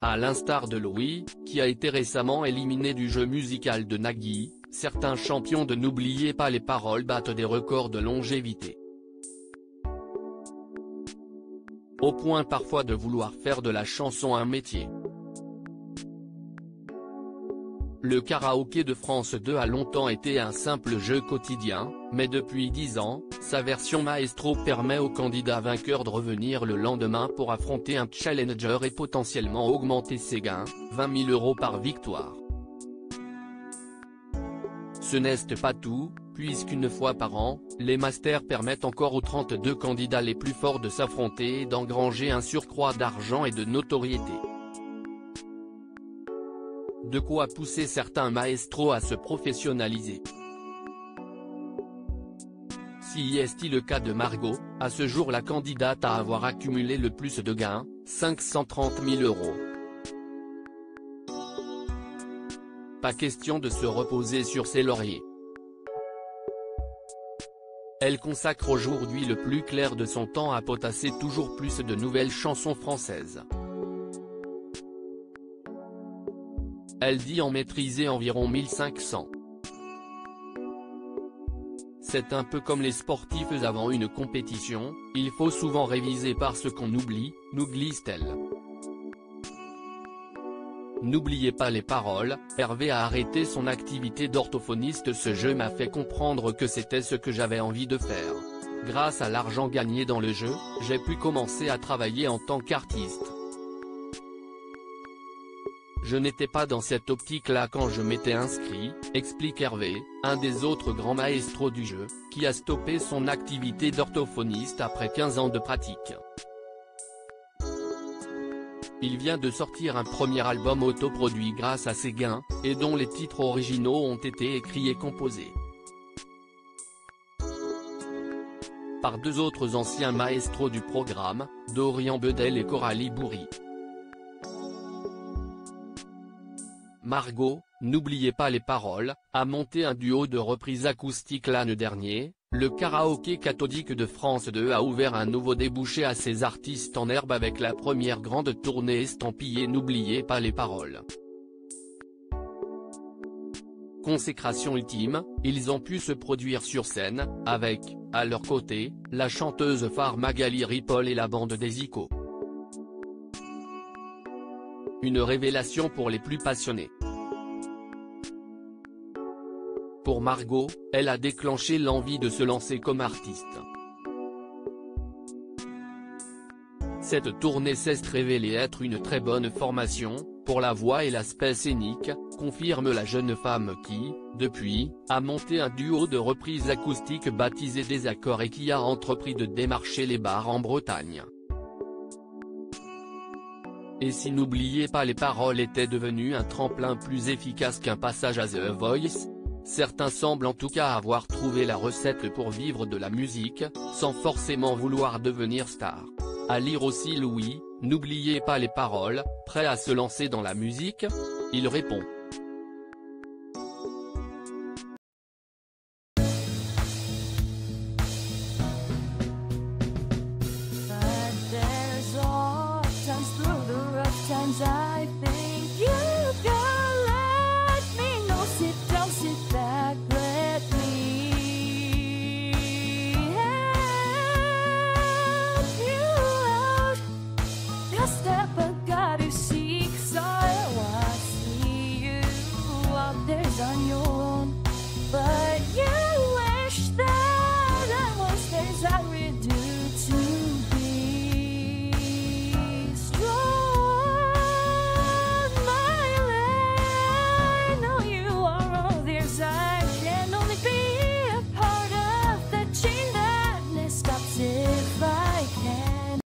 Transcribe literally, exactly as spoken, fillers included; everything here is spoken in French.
À l'instar de Louis, qui a été récemment éliminé du jeu musical de Nagui, certains champions de N'oubliez pas les paroles battent des records de longévité. Au point parfois de vouloir faire de la chanson un métier. Le karaoké de France deux a longtemps été un simple jeu quotidien, mais depuis dix ans, sa version maestro permet aux candidats vainqueurs de revenir le lendemain pour affronter un challenger et potentiellement augmenter ses gains, vingt mille euros par victoire. Ce n'est pas tout, puisqu'une fois par an, les masters permettent encore aux trente-deux candidats les plus forts de s'affronter et d'engranger un surcroît d'argent et de notoriété. De quoi pousser certains maestros à se professionnaliser. Si est le cas de Margot, à ce jour la candidate à avoir accumulé le plus de gains, cinq cent trente mille euros. Pas question de se reposer sur ses lauriers. Elle consacre aujourd'hui le plus clair de son temps à potasser toujours plus de nouvelles chansons françaises. Elle dit en maîtriser environ mille cinq cents. C'est un peu comme les sportifs avant une compétition, il faut souvent réviser parce qu'on oublie, nous glisse-t-elle. N'oubliez pas les paroles, Hervé a arrêté son activité d'orthophoniste. Ce jeu m'a fait comprendre que c'était ce que j'avais envie de faire. Grâce à l'argent gagné dans le jeu, j'ai pu commencer à travailler en tant qu'artiste. Je n'étais pas dans cette optique-là quand je m'étais inscrit, explique Hervé, un des autres grands maestros du jeu, qui a stoppé son activité d'orthophoniste après quinze ans de pratique. Il vient de sortir un premier album autoproduit grâce à ses gains, et dont les titres originaux ont été écrits et composés par deux autres anciens maestros du programme, Dorian Bedel et Coralie Bourri. Margot, N'oubliez pas les paroles, a monté un duo de reprises acoustiques l'année dernière. Le karaoké cathodique de France deux a ouvert un nouveau débouché à ses artistes en herbe avec la première grande tournée estampillée N'oubliez pas les paroles. Consécration ultime, ils ont pu se produire sur scène, avec, à leur côté, la chanteuse phare Magali Ripoll et la bande des Icos. Une révélation pour les plus passionnés. Pour Margot, elle a déclenché l'envie de se lancer comme artiste. Cette tournée s'est révélée être une très bonne formation, pour la voix et l'aspect scénique, confirme la jeune femme qui, depuis, a monté un duo de reprises acoustiques baptisé Désaccord et qui a entrepris de démarcher les bars en Bretagne. Et si N'oubliez pas les paroles était devenu un tremplin plus efficace qu'un passage à The Voice? Certains semblent en tout cas avoir trouvé la recette pour vivre de la musique, sans forcément vouloir devenir star. À lire aussi Louis, N'oubliez pas les paroles, prêt à se lancer dans la musique? Il répond.